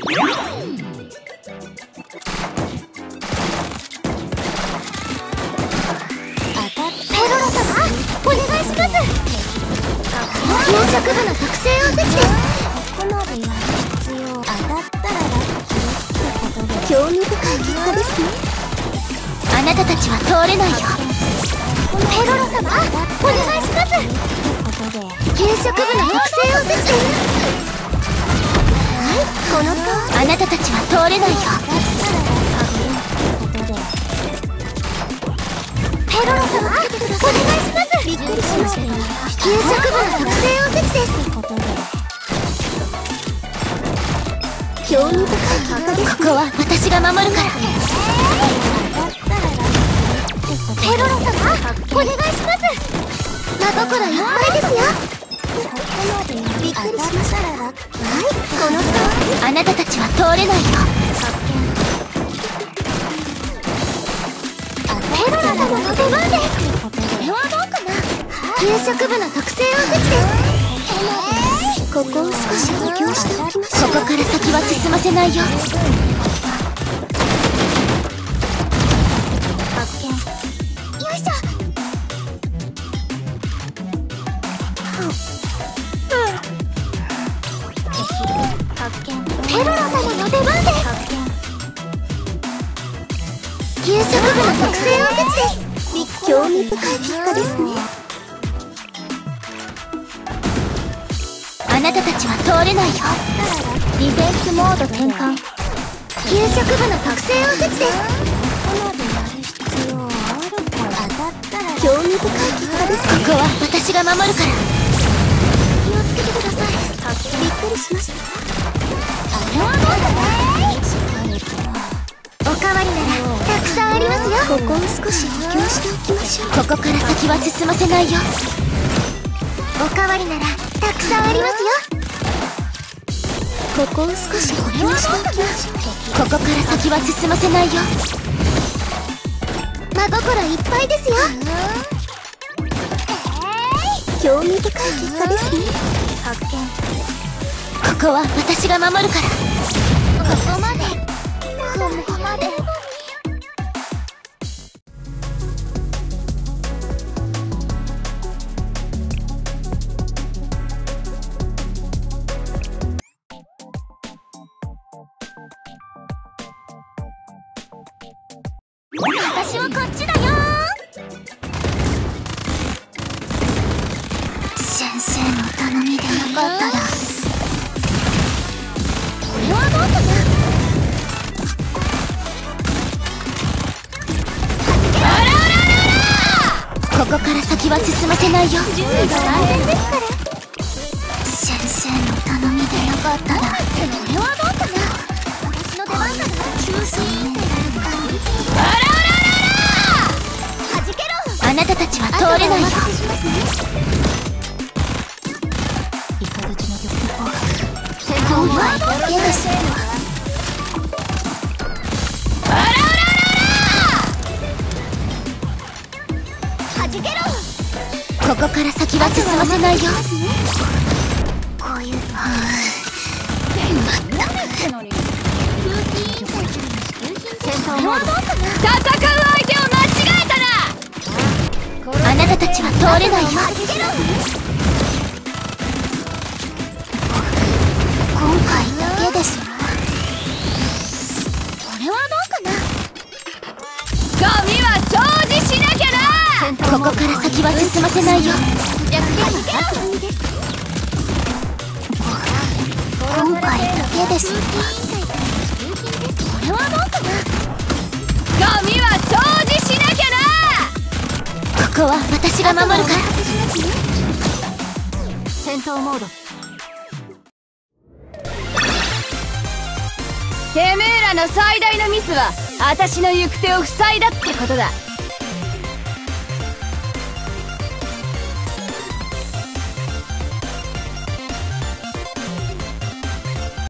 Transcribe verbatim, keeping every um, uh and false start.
お願いします。給食部の特製おせちです。ここまでやる必要。当たったらラッキーってことで興味深い結果ですね。あなたたちは通れないよ。ペロロ様、お願いします。給食部の特製おせちです。はい、このとあなたたちは通れないよ。ペロロ様、お願いします。びっくりしました。給食部の特製おせちです。興味深い結果です。ここは私が守るから。ペロロ様、お願いします。真心いっぱいですよ。びっくりしました。はい、このとあなたたちは通れないよ。ペロロ様の出番です。これはどうかな。給食部の特製おせちです。ここを少し補強しておきましょう。ここから先は進ませないよ。発見。よいしょ。発見。ペロロ様の出番です。給食部の特製おせちです。興味深い結果ですね。あなたたちは通れないよ。ディフェンスモード転換。給食部の特製おせちです。興味深い結果ですね。ここは私が守るから。気をつけてください。びっくりしました。あれはどうだね。おかわりならたくさんありますよ。ここを少し補強しておきましょう。ここから先は進ませないよ。おかわりならたくさんありますよ。ここを少し補強しておきましょう。ここから先は進ませないよ。真心いっぱいですよ。興味深い結果ですね。発見。ここは私が守るから。ここまで。ここまで。私はこっちだよ。先生の頼みでよかったら。これはどうかな。あらあらあらあら。ここから先は進ませないよ。準備が安全ですから。先生の頼みでよかったら。これはどうかな。私の出番だな。給水ってなるか。あらあなたたちは通れないよ。イカズチの玉砲戦闘は嫌です。あらあらあらはじけろ。ここから先は進ませないよ。こういうのはまったく戦闘モード。戦う相手を間違えたな。あなたたちは通れないよ。今回だけです。これはどうかな。ゴミは掃除しなきゃな。ここから先は進ませないよ。今回だけです。これはどうかな。ゴミは掃除しなきゃな。ここは私が守るから。戦闘モード。てめえらの最大のミスは私の行く手を塞いだってことだ。